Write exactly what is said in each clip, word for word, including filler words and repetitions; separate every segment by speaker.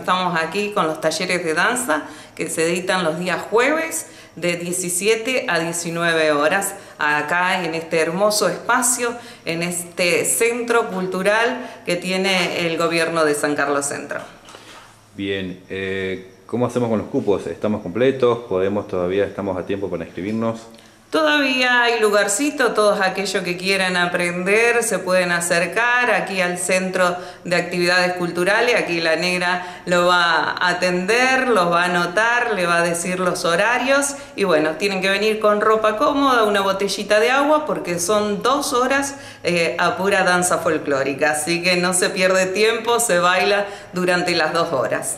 Speaker 1: estamos aquí con los talleres de danza que se editan los días jueves de diecisiete a diecinueve horas, acá en este hermoso espacio, en este centro cultural que tiene el gobierno de San Carlos Centro.
Speaker 2: Bien, eh, ¿cómo hacemos con los cupos? ¿Estamos completos? ¿Podemos todavía, estamos a tiempo para inscribirnos?
Speaker 1: Todavía hay lugarcito, todos aquellos que quieran aprender se pueden acercar aquí al Centro de Actividades Culturales. Aquí la negra lo va a atender, los va a anotar, le va a decir los horarios y bueno, tienen que venir con ropa cómoda, una botellita de agua porque son dos horas eh, a pura danza folclórica, así que no se pierde tiempo, se baila durante las dos horas.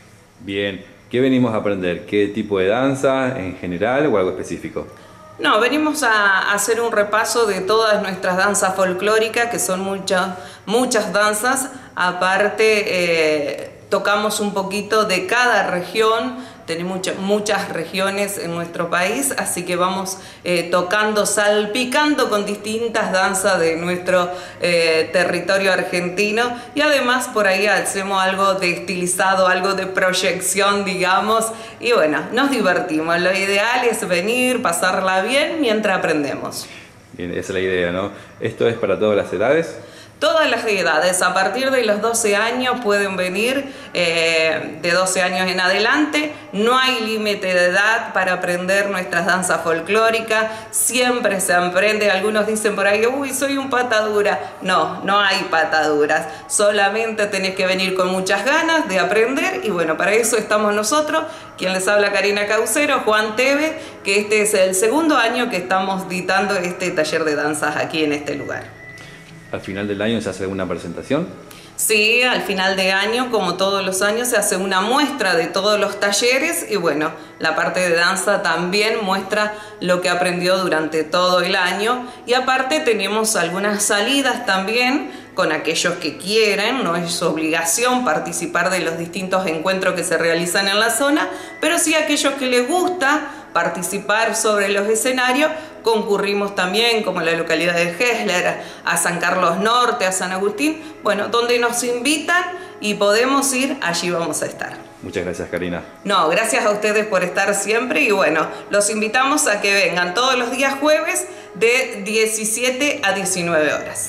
Speaker 2: Bien, ¿qué venimos a aprender? ¿Qué tipo de danza en general o algo específico?
Speaker 1: No, venimos a hacer un repaso de todas nuestras danzas folclóricas, que son muchas, muchas danzas. Aparte, eh, tocamos un poquito de cada región. Tenemos muchas, muchas regiones en nuestro país, así que vamos eh, tocando, salpicando con distintas danzas de nuestro eh, territorio argentino. Y además por ahí hacemos algo de estilizado, algo de proyección, digamos. Y bueno, nos divertimos. Lo ideal es venir, pasarla bien mientras aprendemos.
Speaker 2: Bien, esa es la idea, ¿no? ¿Esto es para todas las edades?
Speaker 1: Todas las edades, a partir de los doce años pueden venir, eh, de doce años en adelante. No hay límite de edad para aprender nuestras danzas folclóricas, siempre se aprende. Algunos dicen por ahí, uy, soy un patadura. No, no hay pataduras, solamente tenés que venir con muchas ganas de aprender y bueno, para eso estamos nosotros. Quien les habla, Karina Caucero, Juan Teve, que este es el segundo año que estamos dictando este taller de danzas aquí en este lugar.
Speaker 2: ¿Al final del año se hace una presentación?
Speaker 1: Sí, al final de año, como todos los años, se hace una muestra de todos los talleres y bueno, la parte de danza también muestra lo que aprendió durante todo el año y aparte tenemos algunas salidas también con aquellos que quieren, no es obligación participar de los distintos encuentros que se realizan en la zona, pero sí aquellos que les gusta participar sobre los escenarios, concurrimos también, como la localidad de Gesler, a San Carlos Norte, a San Agustín, bueno, donde nos invitan y podemos ir, allí vamos a estar.
Speaker 2: Muchas gracias, Karina.
Speaker 1: No, gracias a ustedes por estar siempre y bueno, los invitamos a que vengan todos los días jueves de diecisiete a diecinueve horas.